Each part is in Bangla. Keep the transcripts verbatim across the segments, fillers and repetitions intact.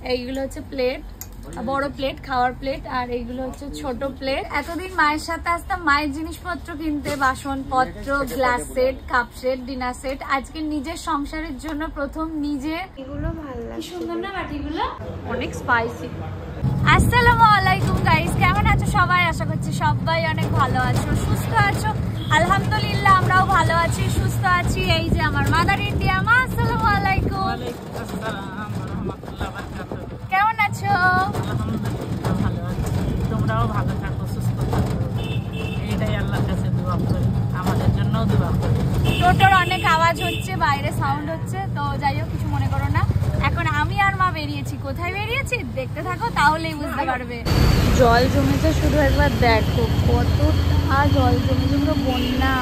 এইগুলো হচ্ছে প্লেট, বড় প্লেট, খাওয়ার প্লেট, আর এইগুলো হচ্ছে ছোট প্লেট। এতদিন মায়ের সাথে আসতাম মায়ের জিনিসপত্র কিনতে, বাসনপত্র, glass set, cup set, dinner set. আজকে নিজের সংসারের জন্য প্রথম নিজে। এগুলো ভালো লাগে, সুন্দর না বাটিগুলো, অনেক স্পাইসি। আসসালামু আলাইকুম গাইস, কেমন আছো সবাই? আশা করছি সবাই অনেক ভালো আছো, সুস্থ আছো। আলহামদুলিল্লাহ আমরাও ভালো আছি, সুস্থ আছি। এই যে আমার মাদার ইন্ডিয়া মা, আসসালামু আলাইকুম। কেমন আছো? আলহামদুলিল্লাহ ভালো আছি, তোমরাও ভালো থাকো, সুস্থ থাকো, এইটাই আল্লাহর কাছে দোয়া করি, আমাদের জন্যও দোয়া করি। টোটোর অনেক আওয়াজ হচ্ছে, বাইরে সাউন্ড হচ্ছে, তো যাই হোক কিছু মনে করো না। এখন আমি আর মা বেরিয়েছি। কোথায় বেরিয়েছি দেখতে থাকো, তাহলেই বুঝতে পারবে। জল জমেছে, শুধু একবার দেখো কতটা জল জমেছে, পুরো বন্যা।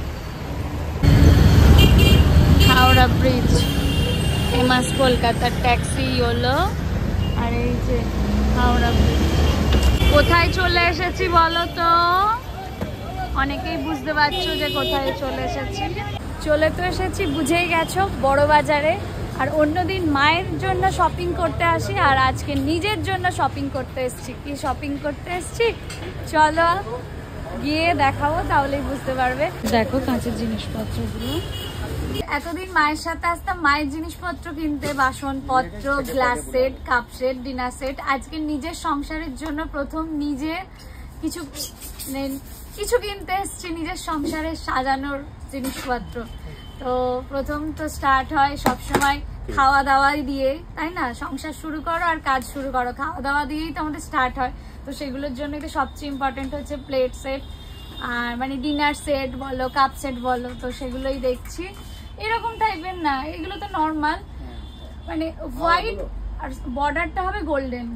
হাওড়া ব্রিজ, ফেমাস কলকাতার ট্যাক্সি হলো। আর এই যে হাওড়া ব্রিজ। কোথায় চলে এসেছি বলো তো? অনেকেই বুঝতে পারছো যে কোথায় চলে এসেছি। চলে তো এসেছি, বুঝেই গেছো, বড় বাজারে। আর অন্যদিন মায়ের জন্য শপিং করতে আসি, আর আজকে নিজের জন্য শপিং করতে এসেছি। কি শপিং করতে এসেছি চলো গিয়ে দেখাবো, তাহলেই বুঝতে পারবে। দেখো কাঁচের জিনিসপত্রগুলো। এতদিন মায়ের সাথে আসতাম মায়ের জিনিসপত্র কিনতে, বাসনপত্র, glass set, cup set, dinner set. আজকে নিজের সংসারের জন্য প্রথম নিজে কিছু কিছু কিনতে এসেছি, নিজের সংসারে সাজানোর জিনিসপত্র। তো প্রথম তো স্টার্ট হয় সবসময় খাওয়া দাওয়াই দিয়ে, তাই না? সংসার শুরু করো আর কাজ শুরু করো, খাওয়া দাওয়া দিয়েই তো আমাদের স্টার্ট হয়। তো সেগুলোর জন্য তো সবচেয়ে ইম্পর্টেন্ট হচ্ছে প্লেট সেট, আর মানে ডিনার সেট বলো, কাপ সেট বলো, তো সেগুলোই দেখছি। এরকম টাইপের না, এগুলো তো নর্মাল, মানে হোয়াইট আর বর্ডারটা হবে গোল্ডেন।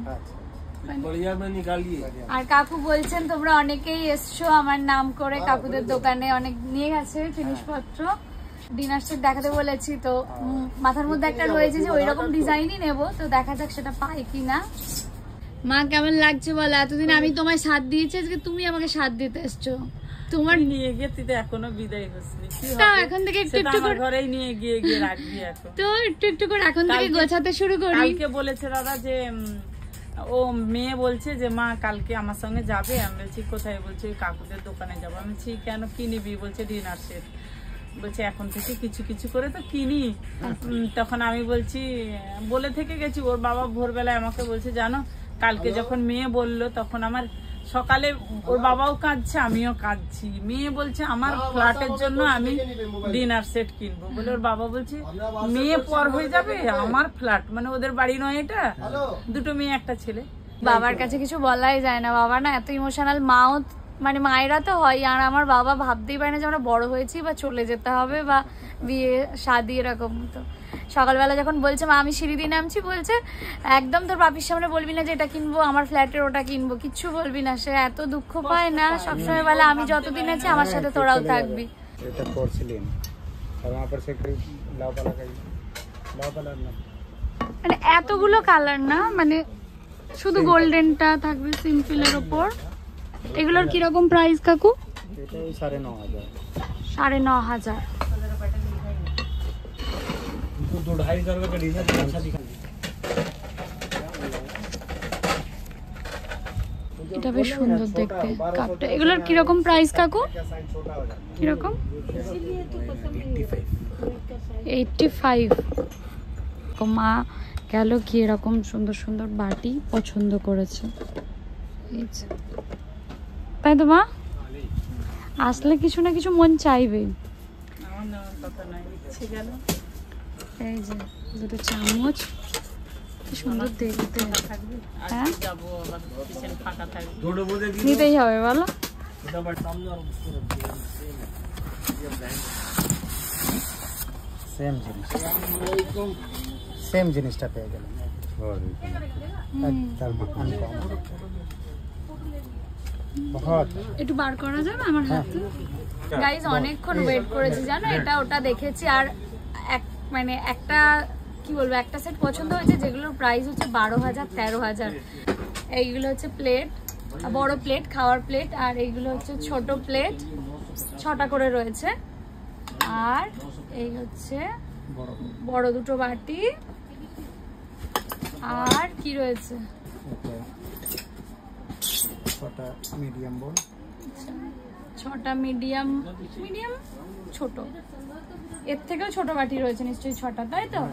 আর কাকু বলছেন তোমরা অনেকেই এসছো আমার নাম করে, কাকুদের দোকানে অনেক নিয়ে গেছে জিনিসপত্র। ডিনার সেট দেখাতে বলেছি, তো মাথার মধ্যে একটা রয়েছে যে ওই রকম ডিজাইনই নেবো, তো দেখা যাক সেটা পাই কিনা। মা কেমন লাগছে বলো? এতদিন আমি তোমায় সাথ দিয়েছি, আজকে তুমি আমাকে সাথ দিতে এসছো। তোমার নিয়ে গিয়ে তুই তো এখনো বিদায় হসনি, এখন থেকে একটু একটু করে ঘরেই নিয়ে গিয়ে গিয়ে রাখবি। এখন তো একটু একটু করে এখন থেকে গোছাতে শুরু করি। কালকে বলেছে দাদা যে ও মেয়ে বলছে যে মা কালকে আমার সঙ্গে যাবে। আমি বলছি কোথায়? বলছি কাকুদের দোকানে যাবো। আমি বলছি কেন, কি নিবি? বলছে ডিনার সেট। বলছে এখন থেকে কিছু কিছু করে তো কিনি। তখন আমি বলছি বলে থেকে গেছি। ওর বাবা ভোরবেলায় আমাকে বলছে জানো, কালকে যখন মেয়ে বললো তখন আমার সকালে ওর বাবাও কাঁদছে, আমিও কাঁদছি। মেয়ে বলছে আমার ফ্ল্যাটের জন্য আমি ডিনার সেট কিনবো বলে, ওর বাবা বলছে মেয়ে পর হয়ে যাবে, আমার ফ্ল্যাট মানে ওদের বাড়ি নয় এটা, দুটো মেয়ে একটা ছেলে। বাবার কাছে কিছু বলাই যায় না, বাবা না এত ইমোশনাল। মাও মানে মায়েরা তো হয়, আর আমার বাবা ভাবতেই পারে না যে আমরা বড় হয়েছি বা চলে যেতে হবে বা বিয়ে শাদি এরকম। তো সকালবেলা যখন বলছে মা আমি সিঁড়ি দিয়ে নামছি, বলছে একদম তোর বাপির সামনে বলবি না যে এটা কিনবো, আমার ফ্ল্যাটের ওটা কিনবো, কিচ্ছু বলবি না। সে এত দুঃখ পায় না, সবসময় বলে আমি যতদিন আছি আমার সাথে তোরাও থাকবি। মানে এতগুলো কালার না, মানে শুধু গোল্ডেনটা থাকবে সিম্পলের ওপর। এগুলোর কিরকম প্রাইস কাকু? সাড়ে ন হাজার সাড়ে ন হাজার এটা বেশ সুন্দর দেখতে কাপটা। এগুলোর কিরকম প্রাইস কাকু? কিরকম? Eighty five. মা গেল কি এরকম সুন্দর সুন্দর বাটি পছন্দ করেছে, তাই তো মা? আসলে কিছু না কিছু মন চাইবে। এই যে দুটো চামচ, কি সুন্দর দেখতে। হ্যাঁ নিতেই হবে বলো। সেম জিনিস, সেম জিনিসটা পেয়ে গেল। একটু বার করা যাবে আমার হাতে? গাইজ অনেকক্ষণ ওয়েট করেছি জানো, এটা ওটা দেখেছি। আর এক মানে একটা কি বলবো, একটা সেট পছন্দ হয়েছে যেগুলোর প্রাইস হচ্ছে বারো হাজার তেরো হাজার। এইগুলো হচ্ছে প্লেট, বড় প্লেট, খাওয়ার প্লেট, আর এইগুলো হচ্ছে ছোট প্লেট, ছটা করে রয়েছে। আর এই হচ্ছে বড় দুটো বাটি, আর কি রয়েছে? ছটা মিডিয়াম বোল, ছটা মিডিয়াম মিডিয়াম ছোট, এর থেকেও ছোট বাটি রয়েছে নিশ্চয়ই ছটা, তাই তো?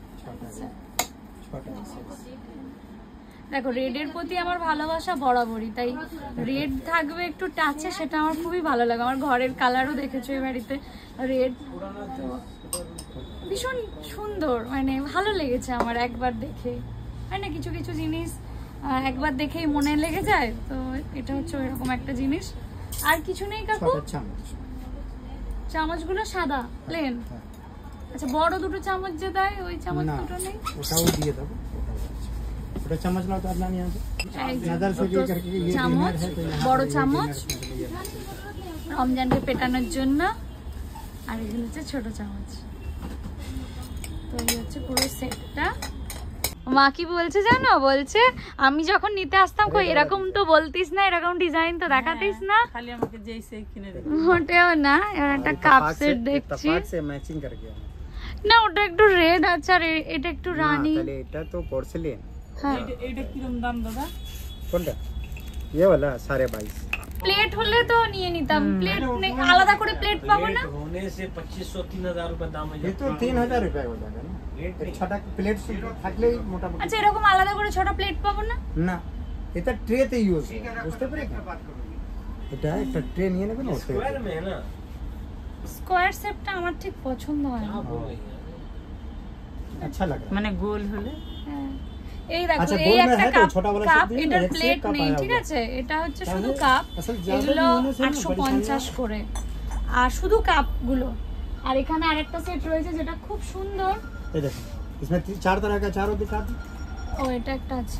দেখো রেডের প্রতি আমার ভালোবাসা বরাবরই, তাই রেড থাকবে একটু টাচে, সেটা আমার খুবই ভালো লাগে। আমার ঘরের কালারও দেখেছো এই বাড়িতে রেড, তো ভীষণ সুন্দর, মানে ভালো লেগেছে আমার একবার দেখে। হয় না কিছু কিছু জিনিস একবার দেখেই মনে লেগে যায়, তো এটা হচ্ছে ওইরকম একটা জিনিস। আর কিছু নেই কাকু? চামচগুলো সাদা প্লেন? আচ্ছা, বড় দুটো চামচ যে দেয় ওই চামচ দুটো নেই? ওটাও দিয়ে দেবো। ওটা চামচ লাও তো আপনার নিয়ে আসো। नजर से ये करके ये চামচ, বড় চামচ রমজানকে পেটানোর জন্য, আর এগুলো হচ্ছে ছোট চামচ। তো এই হচ্ছে পুরো সেটটা। মা কি বলছে জানো, বলছে আমি যখন নিতে আসতাম কই এরকম তো বলতিস না, এরকম ডিজাইন তো দেখাতিস না, খালি আমাকে যেই সেই কিনে দে। মোটেও না। এবার একটা কাপ সেট দেখছি, से मैचिंग करके না ওটা একটু রেড আছে আর এটা একটু রানী। তাহলে এটা তো পোর্সেলিন। হ্যাঁ, এটা কিরকম দাম দাদা? কোনটা? ये वाला साढ़े बाईस। প্লেট হলে তো নিয়ে নিতাম, প্লেট নেই, আলাদা করে প্লেট পাবো না? होने से पच्चीस सौ तीन हजार रूपए दाम है। ये तो तीन हजार रुपए हो जाएगा ना, एक छोटा प्लेट থাকলে মোটামুটি। আচ্ছা, এরকম আলাদা করে ছটা প্লেট পাবো না? না, এটা ট্রেতে ইউজ হয়, বুঝতে পেরেছ? এটা একটা ট্রে নিয়ে নেবেন, ওতে स्क्वायर में है ना। স্কয়ার শেপটা আমার ঠিক পছন্দ হয় না। अच्छा लग रहा है। মানে গোল হলে হ্যাঁ, এই দেখো আচ্ছা, এই গোল একটা में है तो কাপ, छोटा वाला কাপ सब दिए, এটার एक से প্লেট एक कप নেই, आया ঠিক हुआ। আছে? এটা হচ্ছে তাহলে শুধু কাপ, আসলে ज़्यादा এগুলো भी होने से ना আটশো परेशानी পঞ্চাশ है। করে, আর শুধু কাপগুলো। আর এখানে আরেকটা সেট রয়েছে যেটা খুব সুন্দর। ये देखो, इसमें ती- चार तरह का चारों दिखा दो। ও এটা একটা আছে,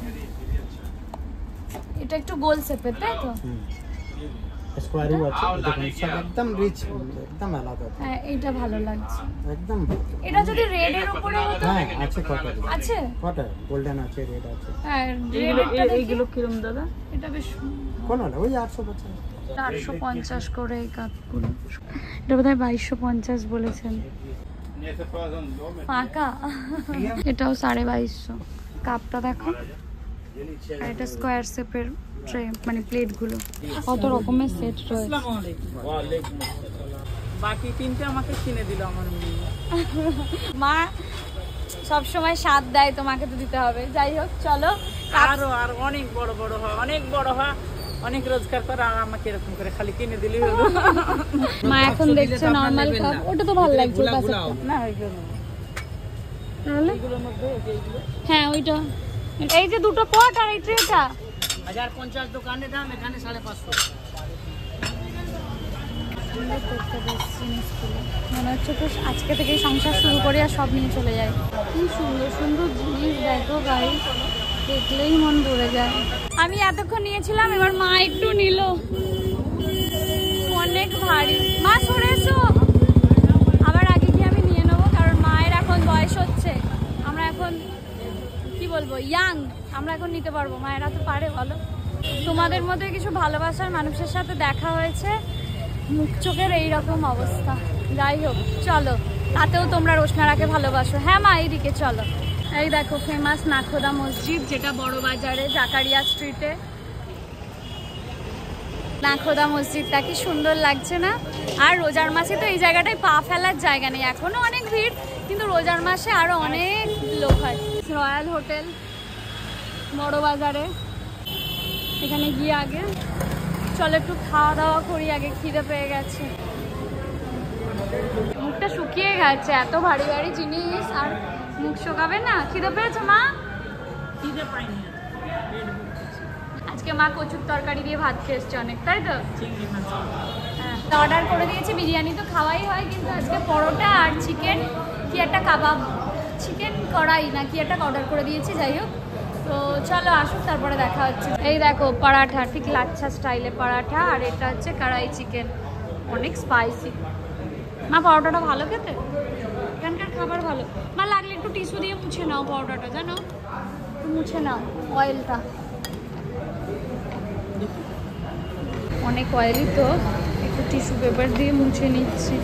এটা একটু গোল শেপের, তাই তো? स्क्वायर हुआ अच्छा, देखो सब एकदम रिच, एकदम আলাদা, হ্যাঁ এইটা ভালো লাগছে। একদম। এটা যদি রেড এর উপরে হতো। হ্যাঁ আছে, কটা আছে, কটা গোল্ডেন আছে, রেড আছে। হ্যাঁ এইগুলো রেড এর এইগুলো কিরকম দাদা? এটা বেশ কোন হলো? ওই আটশো পঞ্চাশ। চারশো পঞ্চাশ করে এই কাপগুলো। এটা বোধহয় বাইশশো পঞ্চাশ বলেছেন। ফাঁকা। এটাও সাড়ে বাইশশো। কাপটা দেখো, আর এটা স্কোয়ার শেপের ট্রে, মানে প্লেটগুলো। কত রকমের সেট রয়েছে। আসসালামু আলাইকুম। ওয়ালাইকুম আসসালাম। বাকি তিনটে আমাকে কিনে দিল আমার মেয়ে। মা সব সময় সাথ দেয়, তোমাকে তো দিতে হবে। যাই হোক চলো, আরো আর অনেক বড় বড় হয়, অনেক বড় হয়, অনেক রোজগার করে, আর আমাকে এরকম করে খালি কিনে দিলেই হলো। মা এখন দেখছে নরমাল কাপ, ওটা তো ভালো লাগছে পাশেরটা। না ওইগুলো তাহলে এগুলোর মধ্যে এই যে এগুলো হ্যাঁ ওইটা, এই যে দুটো পট আর এই ট্রেটা हजार पचास दुकाने दाम एखाने साढ़े पाँच सौ। মনে হচ্ছে তো আজকে থেকেই সংসার শুরু করে আর সব নিয়ে চলে যায়। কি সুন্দর সুন্দর জিনিস দেখো গাইস, দেখলেই মন ভরে যায়। আমি এতক্ষণ নিয়েছিলাম, এবার মা একটু নিল। অনেক ভারী। মা সরে এসো, আবার আগে গিয়ে আমি নিয়ে নেবো, কারণ মায়ের এখন বয়স হচ্ছে। আমরা এখন কি বলবো, ইয়াং, আমরা এখন নিতে পারবো, মায়েরা তো পারে বলো। তোমাদের মধ্যে কিছু ভালোবাসার মানুষের সাথে দেখা হয়েছে, মুখ চোখের এইরকম অবস্থা। যাই হোক চলো, তাতেও তোমরা রোশনারাকে ভালোবাসো। হ্যাঁ মা, এইদিকে চলো। এই দেখো ফেমাস নাখোদা মসজিদ, যেটা বড় বাজারে জাকারিয়া স্ট্রিটে। নাখোদা মসজিদটা কি সুন্দর লাগছে না? আর রোজার মাসে তো এই জায়গাটায় পা ফেলার জায়গা নেই, এখনো অনেক ভিড়, কিন্তু রোজার মাসে আরো অনেক লোক হয়। রয়্যাল হোটেল বড় বাজারে, এখানে গিয়ে আগে চলো একটু খাওয়া দাওয়া করি, আগে খিদে পেয়ে গেছে, মুখটা শুকিয়ে গেছে, এত ভারী ভারী জিনিস আর মুখ শুকাবে না। খিদে পেয়েছে মা? খিদে পাইনি আজকে মা কচুর তরকারি দিয়ে ভাত খেয়ে এসছে অনেক, তাই তো? চিংড়ি মাছ। হ্যাঁ, অর্ডার করে দিয়েছি, বিরিয়ানি তো খাওয়াই হয়, কিন্তু আজকে পরোটা আর চিকেন, কি একটা কাবাব, চিকেন কড়াই না কি একটা অর্ডার করে দিয়েছি। যাই হোক, তো চলো আসুক, তারপরে দেখা হচ্ছে। এই দেখো পরাঠা, ঠিক লাচ্ছা স্টাইলে পরাঠা, আর এটা হচ্ছে কড়াই চিকেন, অনেক স্পাইসি। মা পরোটাটা ভালো খেতে, এখানকার খাবার ভালো। মা লাগলে একটু টিস্যু দিয়ে মুছে নাও পরোটাটা, জানো, একটু মুছে নাও অয়েলটা, অনেক অয়েলি তো, একটু টিস্যু পেপার দিয়ে মুছে নিচ্ছি।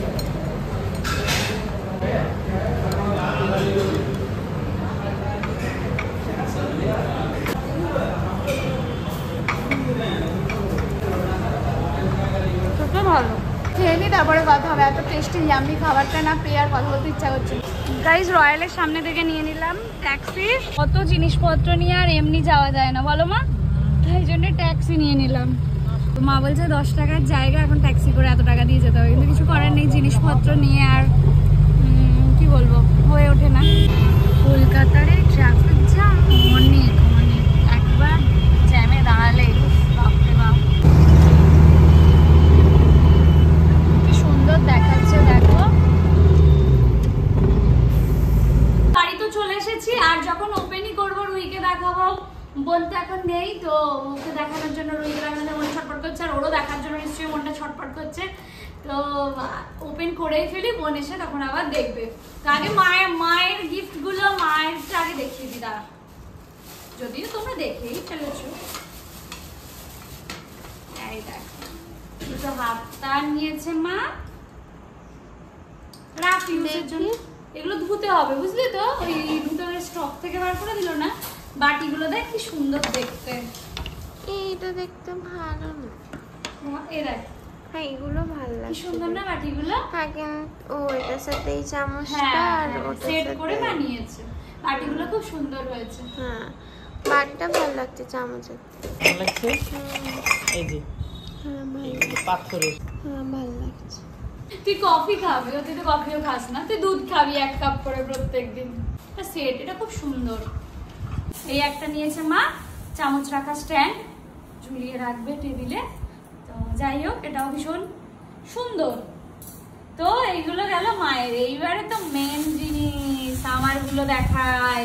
খেয়ে নিই, তারপরে কথা হবে। এত টেস্টি ইয়াম্মি খাবারটা না পেয়ে আর কথা বলতে ইচ্ছা করছে। গাইজ রয়্যালের সামনে থেকে নিয়ে নিলাম ট্যাক্সি। কত জিনিসপত্র নিয়ে আর এমনি যাওয়া যায় না বলো মা, তাই জন্য ট্যাক্সি নিয়ে নিলাম। তো মা বলছে দশ টাকার জায়গা এখন ট্যাক্সি করে এত টাকা দিয়ে যেতে হবে, কিন্তু কিছু করার নেই, জিনিসপত্র নিয়ে আর কি বলবো হয়ে ওঠে না। কলকাতার এই ট্রাফিক জ্যাম অনেক অনেক, একবার জ্যামে দাঁড়ালে বাপরে বাপ। কি সুন্দর দেখাচ্ছে দেখো। বাড়ি তো চলে এসেছি, আর যখন ওপেনই করবো রুইকে দেখাবো, বোন তো এখন নেই, তো ওকে দেখানোর জন্য রুইকে দেখানোর মন ছটপট করছে, আর ওরও দেখার জন্য নিশ্চয়ই মনটা ছটপট করছে। তো ওপেন করেই ফেলি, বোন এসে তখন আবার দেখবে। তো আগে মায়ের মায়ের গিফট গুলো মায়েরটা আগে দেখিয়ে দিই দাঁড়া, যদিও তোমরা দেখেই ফেলেছো। এই দেখো দুটো হাতটা নিয়েছে মা রাফ ইউজের জন্য। এগুলো ধুতে হবে বুঝলি তো, ওই ধুতে স্টক থেকে বার করে দিল না। বাটিগুলো দেখ কি সুন্দর দেখতে, এইটা দেখতে ভালো না। এই দেখ হ্যাঁ এগুলো ভালো লাগে, কি সুন্দর না বাটিগুলো। হ্যাঁ কিন্তু ও এটার সাথে এই চামচটা আর ওটার সেট সাথে করে বানিয়েছে। বাটিগুলো খুব সুন্দর হয়েছে। হ্যাঁ বাটিটা ভালো লাগছে, চামচের ভালো লাগছে। এই যে হ্যাঁ ভালো, এইগুলো পাথরের। হ্যাঁ ভালো লাগছে। তুই কফি খাবি, তুই তো কফিও খাস না, তুই দুধ খাবি এক কাপ করে প্রত্যেকদিন। সেট এটা খুব সুন্দর। এই একটা নিয়েছে মা চামচ রাখা স্ট্যান্ড, ঝুলিয়ে রাখবে টেবিলে। তো যাই হোক এটাও ভীষণ সুন্দর। তো এইগুলো গেল মায়ের। এইবারে তো মেন জিনিস আমারগুলো দেখাই।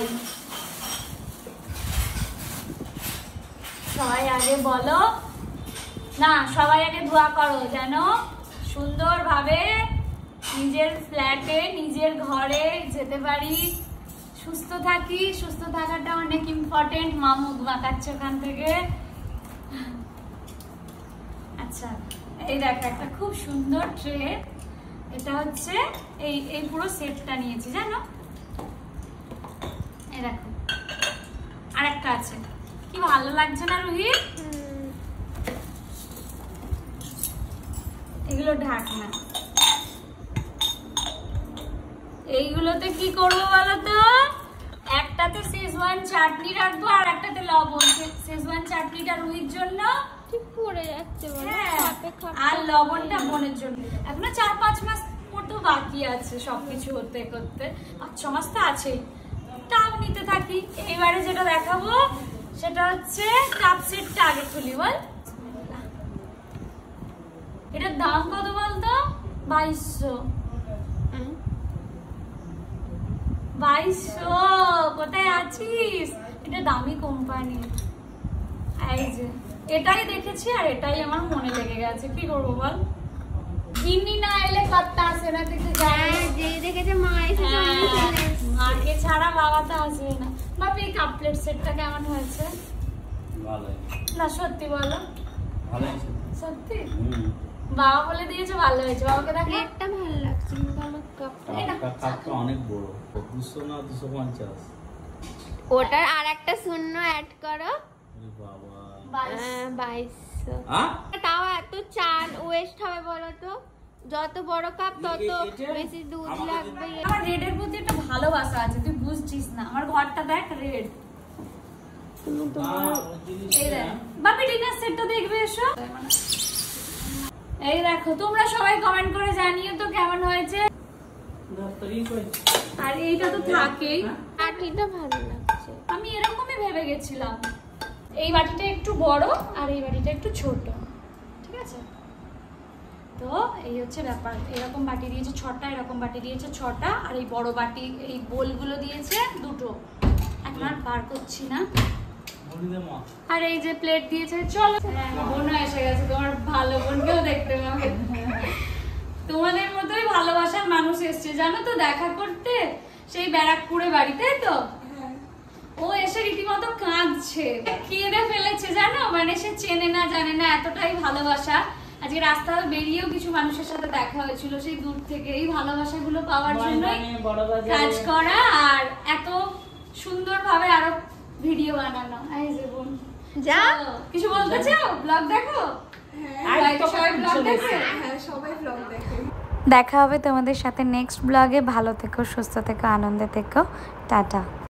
সবাই আগে বলো না, সবাই আগে দোয়া করো যেন সুন্দরভাবে নিজের ফ্ল্যাটে নিজের ঘরে যেতে পারি, সুস্থ থাকি। সুস্থ থাকাটা অনেক ইম্পর্টেন্ট। মা মুখ বাঁকাচ্ছে ওখান থেকে। আচ্ছা এই দেখো একটা খুব সুন্দর ট্রে, এটা হচ্ছে এই এই পুরো সেটটা নিয়েছি জানো। এই দেখো আর একটা আছে, কি ভালো লাগছে না রুহি? এগুলো ঢাকনা। এইগুলোতে কি করবো বলতো, একটাতে শেজওয়ান চাটনি রাখবো আর একটাতে লবণ। শেজওয়ান চাটনিটা রুহির জন্য, পড়ে যাচ্ছে আর লবণটা বোনের জন্য। এখনো চার পাঁচ মাস মতো বাকি আছে সবকিছু হতে করতে, পাঁচ ছ মাস তো আছেই, তাও নিতে থাকি। এইবারে যেটা দেখাবো সেটা হচ্ছে কাপ সেটটা আগে খুলি বল। এটার দাম কত বলতো? বাইশশো। বাইশশো কোথায় আছিস? এটা দামি কোম্পানি। এই যে এটাই দেখেছি আর এটাই আমার মনে লেগে গেছে, কি করবো বল। কিনি না এলে পাত্তা আসে না, দেখতে যায় যেই দেখেছে মা এসে মাকে ছাড়া বাবা তো আসবে না। বাবা এই কাপ প্লেট সেটটা কেমন হয়েছে? ভালো না সত্যি বলো, ভালো সত্যি বাবা বলে দিয়েছে ভালো হয়েছে। বাবাকে দেখো প্লেটটা ভালো লাগছে, কিন্তু আমার কাপটা কাপটা অনেক বড়, দুশো না দুশো পঞ্চাশ। ওটার আর একটা শূন্য অ্যাড করো। বাবা বাইশশো। হ্যাঁ তাও এত চাল ওয়েস্ট হবে বলো তো? যত বড় কাপ তত বেশি দুধ লাগবে। আমার রেডের প্রতি একটা ভালোবাসা আছে, তুই বুঝছিস না। আমার ঘরটা দেখ রেড। এই দেখ বাপি ডিনার সেটটা দেখবে এসো। এই দেখো তোমরা সবাই কমেন্ট করে জানিও তো কেমন হয়েছে। আর এইটা তো থাকেই, বাটিটা ভালো লাগছে। আমি এরকমই ভেবে গেছিলাম। এই বাটিটা একটু বড় আর এই বাটিটা একটু ছোট, ঠিক আছে। তো এই হচ্ছে ব্যাপার। এরকম বাটি দিয়েছে ছটা, এরকম বাটি দিয়েছে ছটা, আর এই বড় বাটি এই বোলগুলো দিয়েছে দুটো। এখন আর বার করছি না। আর এই যে প্লেট দিয়েছে, চলো বোন এসে গেছে, তোমার ভালো বোনকেও দেখতে পাবে। তোমাদের মতোই ভালোবাসার মানুষ এসছে জানো তো দেখা করতে, সেই ব্যারাকপুরে বাড়িতে। তো ও এসে রীতিমতো কাঁদছে, কেঁদে ফেলেছে জানো। মানে সে চেনে না জানে না, এতটাই ভালোবাসা। আজকে রাস্তায় বেরিয়েও কিছু মানুষের সাথে দেখা হয়েছিল, সেই দূর থেকে এই ভালোবাসাগুলো পাওয়ার জন্যই কাজ করা আর এত সুন্দরভাবে আরো ভিডিও বানানো। এই যে বোন যা কিছু বলতে চাও? ব্লগ দেখো? হ্যাঁ সবাই ব্লগ দেখে? হ্যাঁ সবাই ব্লগ দেখে। দেখা হবে তোমাদের সাথে নেক্সট ব্লগে। ভালো থেকো, সুস্থ থেকো, আনন্দে থেকো। টাটা।